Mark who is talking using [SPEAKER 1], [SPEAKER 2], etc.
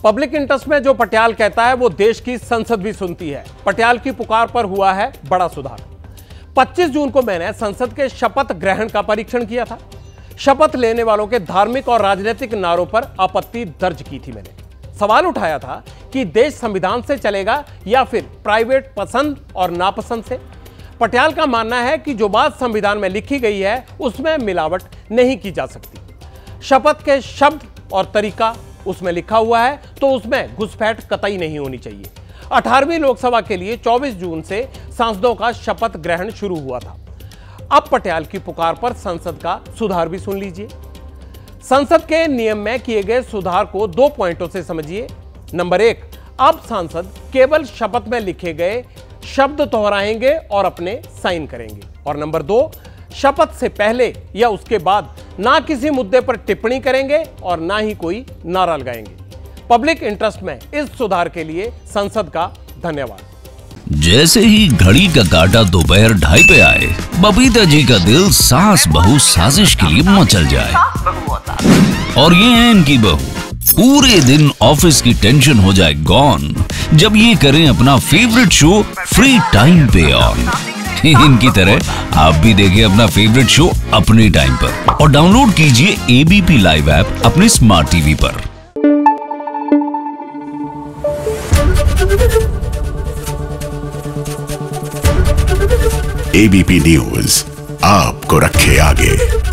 [SPEAKER 1] Public interest में जो पटियाल कहता है वो देश की संसद भी सुनती है। पटियाल की पुकार पर हुआ है बड़ा सुधार। 25 जून को मैंने संसद के शपथ ग्रहण का परीक्षण किया था। शपथ लेने वालों के धार्मिक और राजनीतिक नारों पर आपत्ति दर्ज की थी। मैंने सवाल उठाया था कि देश संविधान से चलेगा या फिर प्राइवेट पसंद और नापसंद से। पटियाल का मानना है कि जो बात संविधान में लिखी गई है उसमें मिलावट नहीं की जा सकती। शपथ के शब्द और तरीका उसमें लिखा हुआ है तो उसमें घुसपैठ कतई नहीं होनी चाहिए। 18वीं लोकसभा के लिए 24 जून से सांसदों का शपथ ग्रहण शुरू हुआ था। अब पटियाल की पुकार पर संसद का सुधार भी सुन लीजिए। संसद के नियम में किए गए सुधार को 2 पॉइंटों से समझिए। नंबर 1, अब सांसद केवल शपथ में लिखे गए शब्द दोहराएंगे और अपने साइन करेंगे। और नंबर 2, शपथ से पहले या उसके बाद ना किसी मुद्दे पर टिप्पणी करेंगे और ना ही कोई नारा लगाएंगे। पब्लिक इंटरेस्ट में इस सुधार के लिए संसद का धन्यवाद।
[SPEAKER 2] जैसे ही घड़ी का काटा दोपहर 2:30 पे आए, बबीता जी का दिल सास बहू साजिश के लिए मचल जाए। और ये है इनकी बहू, पूरे दिन ऑफिस की टेंशन हो जाए गॉन जब ये करें अपना फेवरेट शो फ्री टाइम पे ऑन। इनकी तरह आप भी देखिए अपना फेवरेट शो अपने टाइम पर और डाउनलोड कीजिए एबीपी लाइव ऐप अपने स्मार्ट टीवी पर।
[SPEAKER 3] एबीपी न्यूज आपको रखे आगे।